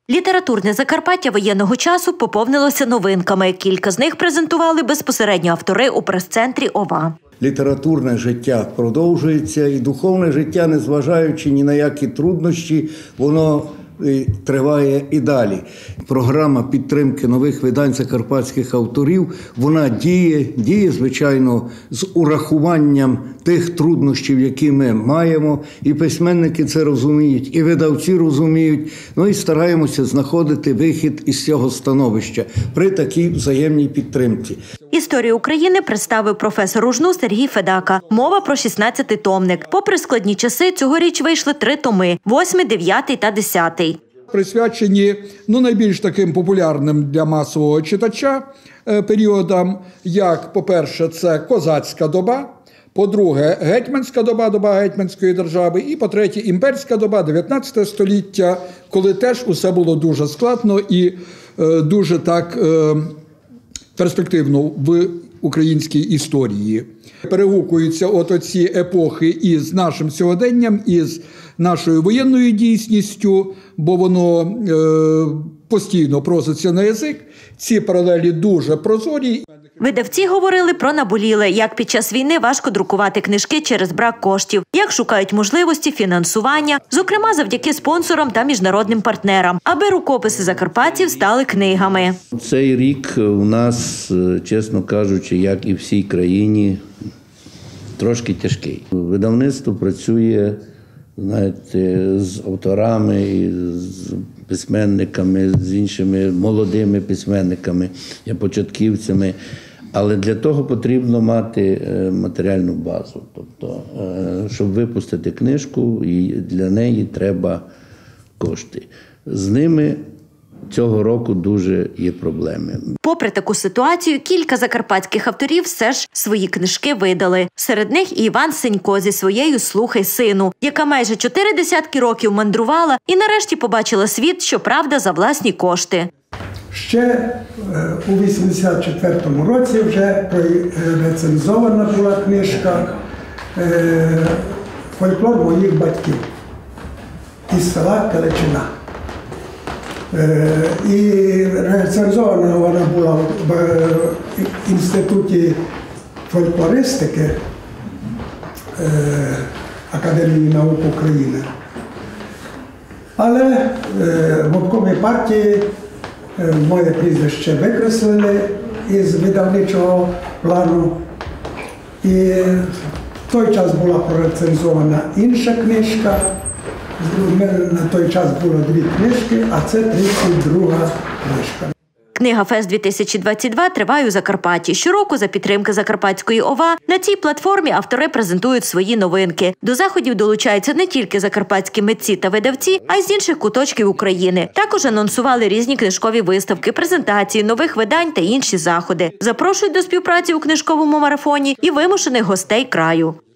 Літературне Закарпаття воєнного часу поповнилося новинками. Кілька з них презентували безпосередньо автори у прес-центрі ОВА. Літературне життя продовжується і духовне життя, незважаючи ні на які труднощі, воно триває і далі. Програма підтримки нових видань закарпатських авторів, вона діє, звичайно, з урахуванням тих труднощів, які ми маємо. І письменники це розуміють, і видавці розуміють. Ну і стараємося знаходити вихід із цього становища при такій взаємній підтримці. Історію України представив професор УЖНУ Сергій Федака. Мова про 16-томник. Попри складні часи, цьогоріч вийшли 3 томи – 8, 9 та 10. Присвячені найбільш таким популярним для масового читача періодам, як, по-перше, це козацька доба, по-друге, гетьманська доба, доба гетьманської держави, і, по-третє, імперська доба, 19 століття, коли теж усе було дуже складно і дуже так перспективно в українській історії. Перегукуються оці епохи із нашим сьогоденням, із нашою воєнною дійсністю, бо воно постійно проситься на язик. Ці паралелі дуже прозорі. Видавці говорили про наболіле, як під час війни важко друкувати книжки через брак коштів, як шукають можливості фінансування, зокрема завдяки спонсорам та міжнародним партнерам, аби рукописи закарпатців стали книгами. Цей рік у нас, чесно кажучи, як і всій країні, трошки тяжкий. Видавництво працює, з авторами, з письменниками, з іншими молодими письменниками, початківцями. Але для того потрібно мати матеріальну базу. Тобто, щоб випустити книжку, і для неї треба кошти. З ними цього року дуже є проблеми. Попри таку ситуацію, кілька закарпатських авторів все ж свої книжки видали. Серед них і Іван Сенько зі своєю «Слухай, сину», яка майже 40 років мандрувала і нарешті побачила світ, щоправда, за власні кошти. Ще у 84-му році вже рецензована була книжка «Фольклор моїх батьків» із села Телечина. І рецензована вона була в Інституті фольклористики Академії наук України. Але в обкомі партії моє прізвище викреслили із видавничого плану. І в той час була прорецензована інша книжка. У мене на той час було 2 книжки, а це 32-га книжка. Книгафест-2022 триває у Закарпатті. Щороку за підтримки Закарпатської ОВА на цій платформі автори презентують свої новинки. До заходів долучаються не тільки закарпатські митці та видавці, а й з інших куточків України. Також анонсували різні книжкові виставки, презентації нових видань та інші заходи. Запрошують до співпраці у книжковому марафоні і вимушених гостей краю.